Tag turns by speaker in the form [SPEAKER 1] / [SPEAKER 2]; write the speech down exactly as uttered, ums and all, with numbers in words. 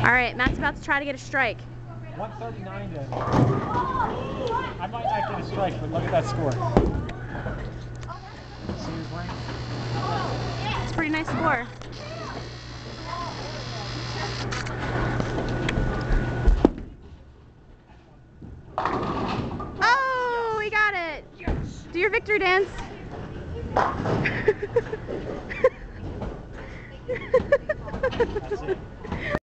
[SPEAKER 1] All right, Matt's about to try to get a strike.
[SPEAKER 2] one thirty-nine to... I might not get a strike, but look at that score. See who's winning?
[SPEAKER 1] It's a pretty nice score. Oh, we got it. Yes. Do your victory dance.
[SPEAKER 2] That's it.